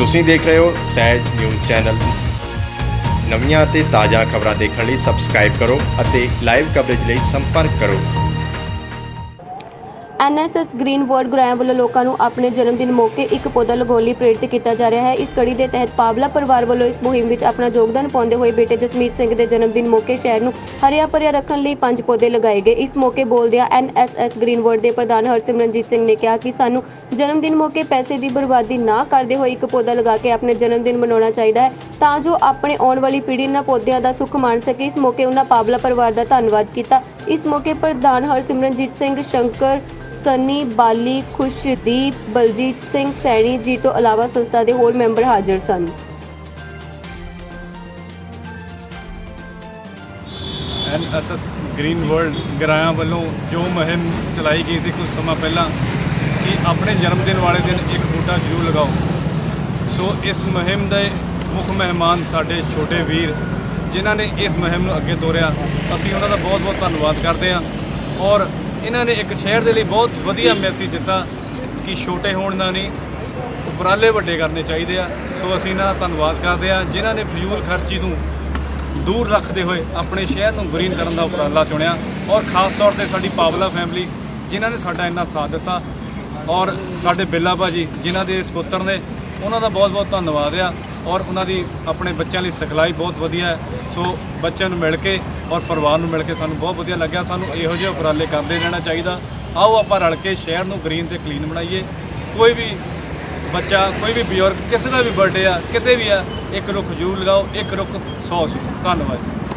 ਤੁਸੀਂ ਦੇਖ ਰਹੇ ਹੋ ਸਹਿਜ ਨਿਊਜ਼ ਚੈਨਲ। ਨਵੀਆਂ ਅਤੇ ਤਾਜ਼ਾ ਖਬਰਾਂ ਦੇਖਣ ਲਈ ਸਬਸਕ੍ਰਾਈਬ ਕਰੋ ਅਤੇ ਲਾਈਵ ਕਵਰੇਜ ਲਈ ਸੰਪਰਕ ਕਰੋ। NSS ਗ੍ਰੀਨ ਵਰਡ ਗੁਰਾਇਆ ਵੱਲੋਂ ਲੋਕਾਂ ਨੂੰ ਆਪਣੇ ਜਨਮ ਦਿਨ ਮੌਕੇ ਇੱਕ ਪੌਦਾ ਲਗਾਉਣ ਲਈ ਪ੍ਰੇਰਿਤ ਕੀਤਾ ਜਾ ਰਿਹਾ ਹੈ। ਇਸ ਕੜੀ ਦੇ ਤਹਿਤ ਪਾਵਲਾ ਪਰਿਵਾਰ ਵੱਲੋਂ ਇਸ ਮੁਹਿੰਮ ਵਿੱਚ ਆਪਣਾ ਯੋਗਦਾਨ ਪਾਉਂਦੇ ਹੋਏ ਬੇਟੇ ਜਸਮੀਤ ਸਿੰਘ ਦੇ ਜਨਮ ਦਿਨ ਮੌਕੇ ਸ਼ਹਿਰ ਨੂੰ ਹਰਿਆ ਭਰਿਆ ਰੱਖਣ ਲਈ 5 ਪੌਦੇ ਲਗਾਏ ਗਏ। ਇਸ ਮੌਕੇ ਬੋਲਦਿਆਂ NSS ਗ੍ਰੀਨ ਵਰਡ ਦੇ ਪ੍ਰਧਾਨ ਹਰਸਿਮਰਨਜੀਤ ਸਿੰਘ ਨੇ ਕਿਹਾ ਕਿ ਸਾਨੂੰ ਜਨਮ ਦਿਨ ਮੌਕੇ ਪੈਸੇ ਦੀ ਬਰਬਾਦੀ ਨਾ ਕਰਦੇ ਹੋਏ ਇੱਕ ਪੌਦਾ ਲਗਾ ਕੇ ਆਪਣੇ ਜਨਮ ਦਿਨ ਮਨਾਉਣਾ ਚਾਹੀਦਾ ਹੈ ਤਾਂ ਜੋ ਆਪਣੇ ਆਉਣ ਵਾਲੀ ਪੀੜ੍ਹੀ ਇਹਨਾਂ ਪੌਦਿਆਂ ਦਾ ਸੁੱਖ ਮਾਣ ਸਕੇ। ਇਸ ਮੌਕੇ ਉਹਨਾਂ ਪਾਵਲਾ ਪਰਿਵਾਰ ਦਾ ਧੰਨਵਾਦ ਕੀਤਾ। ਇਸ ਮੌਕੇ ਪ੍ਰਧਾਨ ਹਰਸਿਮਰਨਜੀਤ ਸਿੰਘ, ਸ਼ੰਕਰ, ਸਨੀ, ਬਾਲੀ, ਖੁਸ਼ਦੀਪ, ਬਲਜੀਤ ਸਿੰਘ ਸੈਣੀ ਜੀ ਤੋਂ ਇਲਾਵਾ ਸੰਸਥਾ ਦੇ ਹੋਰ ਮੈਂਬਰ ਹਾਜ਼ਰ ਸਨ। NSS ਗ੍ਰੀਨ ਵਰਲਡ ਗਰਾਇਆ ਵੱਲੋਂ ਜੋ ਮੁਹਿੰਮ ਚਲਾਈ ਗਈ ਸੀ ਕੁਝ ਸਮਾਂ ਪਹਿਲਾਂ ਕਿ ਆਪਣੇ ਜਨਮ ਦਿਨ ਵਾਲੇ ਦਿਨ ਇੱਕ ਬੂਟਾ ਜ਼ਰੂਰ ਲਗਾਓ। ਸੋ ਇਸ ਮੁਹਿੰਮ ਦੇ ਮੁੱਖ ਮਹਿਮਾਨ ਸਾਡੇ ਛੋਟੇ ਵੀਰ ਜਿਨ੍ਹਾਂ ਨੇ ਇਸ ਮੁਹਿੰਮ ਨੂੰ ਅੱਗੇ ਤੋਰਿਆ, ਅਸੀਂ ਉਹਨਾਂ ਦਾ ਬਹੁਤ ਬਹੁਤ ਧੰਨਵਾਦ ਕਰਦੇ ਹਾਂ। ਔਰ ਇਹਨਾਂ ਨੇ ਇੱਕ ਸ਼ਹਿਰ ਦੇ ਲਈ ਬਹੁਤ ਵਧੀਆ ਮੈਸੇਜ ਦਿੱਤਾ ਕਿ ਛੋਟੇ ਹੋਣ ਦਾ ਨਹੀਂ, ਉਪਰਾਲੇ ਵੱਡੇ ਕਰਨੇ ਚਾਹੀਦੇ ਆ। ਸੋ ਅਸੀਂ ਇਹਨਾਂ ਦਾ ਧੰਨਵਾਦ ਕਰਦੇ ਹਾਂ ਜਿਨ੍ਹਾਂ ਨੇ ਫਜ਼ੂਲ ਖਰਚੀ ਨੂੰ ਦੂਰ ਰੱਖਦੇ ਹੋਏ ਆਪਣੇ ਸ਼ਹਿਰ ਨੂੰ ਗ੍ਰੀਨ ਕਰਨ ਦਾ ਉਪਰਾਲਾ ਚੁਣਿਆ। ਔਰ ਖਾਸ ਤੌਰ 'ਤੇ ਸਾਡੀ ਪਾਵਲਾ ਫੈਮਿਲੀ ਜਿਨ੍ਹਾਂ ਨੇ ਸਾਡਾ ਇੰਨਾ ਸਾਥ ਦਿੱਤਾ, ਔਰ ਸਾਡੇ ਬਿੱਲਾ ਭਾਜੀ ਜਿਨ੍ਹਾਂ ਦੇ ਇਸ ਪੁੱਤਰ ਨੇ, ਉਹਨਾਂ ਦਾ ਬਹੁਤ ਬਹੁਤ ਧੰਨਵਾਦ ਆ। ਔਰ ਉਹਨਾਂ ਦੀ ਆਪਣੇ ਬੱਚਿਆਂ ਲਈ ਸਿਖਲਾਈ ਬਹੁਤ ਵਧੀਆ ਹੈ। ਸੋ ਬੱਚਿਆਂ ਨੂੰ ਮਿਲ ਕੇ ਔਰ ਪਰਿਵਾਰ ਨੂੰ ਮਿਲ ਕੇ ਸਾਨੂੰ ਬਹੁਤ ਵਧੀਆ ਲੱਗਿਆ। ਸਾਨੂੰ ਇਹੋ ਜਿਹੇ ਉਪਰਾਲੇ ਕਰਦੇ ਰਹਿਣਾ ਚਾਹੀਦਾ। ਆਓ ਆਪਾਂ ਰਲ ਕੇ ਸ਼ਹਿਰ ਨੂੰ ਗ੍ਰੀਨ ਤੇ ਕਲੀਨ ਬਣਾਈਏ। ਕੋਈ ਵੀ ਬੱਚਾ, ਕੋਈ ਵੀ ਬਜ਼ੁਰਗ, ਕਿਸੇ ਦਾ ਵੀ ਬਰਥਡੇ ਆ, ਕਿਤੇ ਵੀ ਆ, ਇੱਕ ਰੁੱਖ ਜ਼ਰੂਰ ਲਗਾਓ। ਇੱਕ ਰੁੱਖ 100 ਸੀ। ਧੰਨਵਾਦ।